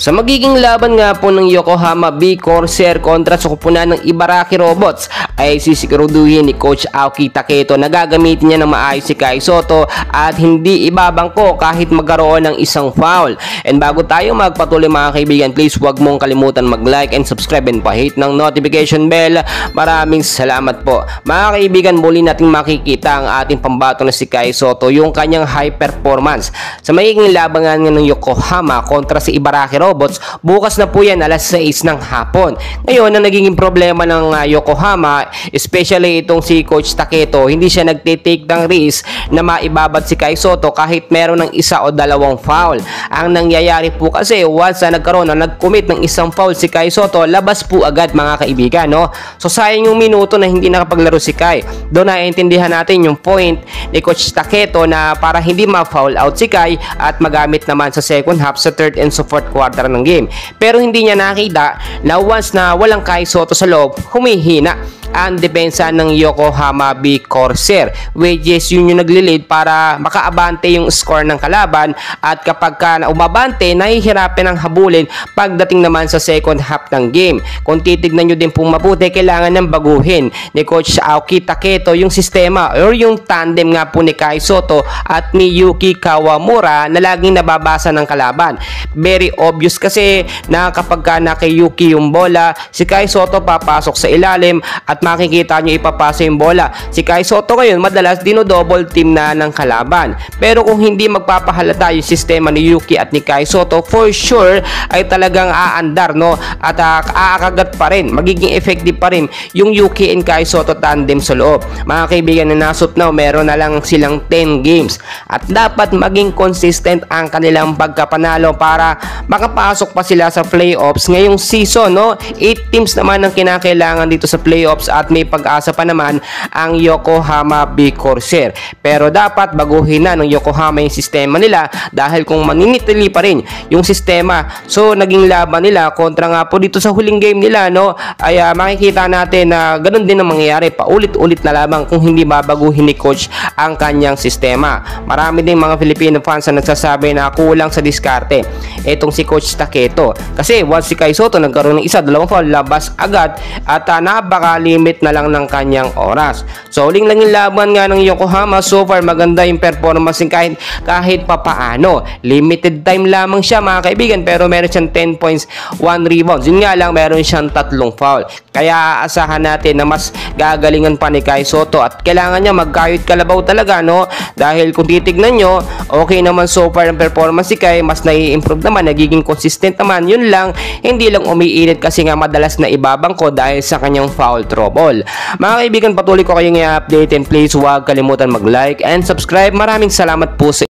Sa magiging laban nga po ng Yokohama B Corsair kontra sa kupunan ng Ibaraki Robots ay sisiguraduhin ni Coach Aoki Taketo na gagamitin niya ng maayos si Kai Sotto at hindi ibabangko kahit magkaroon ng isang foul. And bago tayo magpatuloy mga kaibigan, please huwag mong kalimutan mag-like and subscribe and pa-hit ng notification bell. Maraming salamat po. Mga kaibigan, muli nating makikita ang ating pambato na si Kai Sotto, yung kanyang high performance sa magiging laban ng Yokohama kontra sa Ibaraki Robots. Bukas na po yan alas 6 ng hapon. Ngayon, ang naging problema ng Yokohama, especially itong si Coach Taketo, hindi siya nagtitake ng risk na maibabat si Kai Sotto kahit meron ng isa o dalawang foul. Ang nangyayari po kasi once na nagkaroon o nag-commit ng isang foul si Kai Sotto, labas po agad mga kaibigan, no? So sayang yung minuto na hindi nakapaglaro si Kai. Doon naiintindihan natin yung point ni Coach Taketo na para hindi ma-foul out si Kai at magamit naman sa second half, sa third and sa fourth quarter ng game. Pero hindi niya nakita na once na walang Kai Sotto sa loob, humihina ang depensa ng Yokohama B Corsair, which is yun yung naglilid para makaabante yung score ng kalaban, at kapag ka umabante, nahihirapan ang habulin pagdating naman sa second half ng game. Kung titignan nyo din pong mabuti, kailangan ng baguhin ni Coach Aoki Taketo yung sistema or yung tandem nga po ni Kai Sotto at ni Yuki Kawamura na laging nababasa ng kalaban. Very obvious kasi na kapag ka na kay Yuki yung bola, si Kai Sotto papasok sa ilalim at makikita nyo ipapasa yung bola. Si Kai Sotto ngayon madalas dino-double team na ng kalaban. Pero kung hindi magpapahalata yung sistema ni Yuki at ni Kai Sotto, for sure ay talagang aandar, no? At aakagat pa rin, magiging effective pa rin yung Yuki and Kai Sotto tandem sa loob. Mga kaibigan, na nasot na meron na lang silang 10 games at dapat maging consistent ang kanilang pagkapanalo para makapasok pa sila sa playoffs ngayong season, no? 8 teams naman ang kinakailangan dito sa playoffs at may pag-asa pa naman ang Yokohama B Corsair. Pero dapat baguhin na ng Yokohama yung sistema nila, dahil kung maninitili pa rin yung sistema, so naging laban nila kontra nga po dito sa huling game nila, no, ay makikita natin na ganun din ang mangyayari, paulit-ulit na lamang kung hindi babaguhin ni Coach ang kanyang sistema. Marami din mga Filipino fans na nagsasabi na kulang sa diskarte etong si Coach Taketo, kasi once si Kai Sotto nagkaroon ng isa, dalawang foul, labas agad at napaka-limit na lang ng kanyang oras. So uling lang yung laban nga ng Yokohama, so far maganda yung performance kahit papaano. Limited time lamang siya mga kaibigan, pero meron siyang 10 points, 1 rebounds. Yun nga lang, meron siyang 3 foul. Kaya aasahan natin na mas gagalingan pa ni Kai Sotto at kailangan niya magkayod kalabaw talaga, no? Dahil kung titignan nyo, okay naman so far ang performance si Kai, mas nai-improve naman, nagiging consistent naman. Yun lang, hindi lang umiinit kasi nga madalas na ibabangko dahil sa kanyang foul trouble. Mga kaibigan, patuloy ko kayong i-update and please huwag kalimutan mag-like and subscribe. Maraming salamat po sa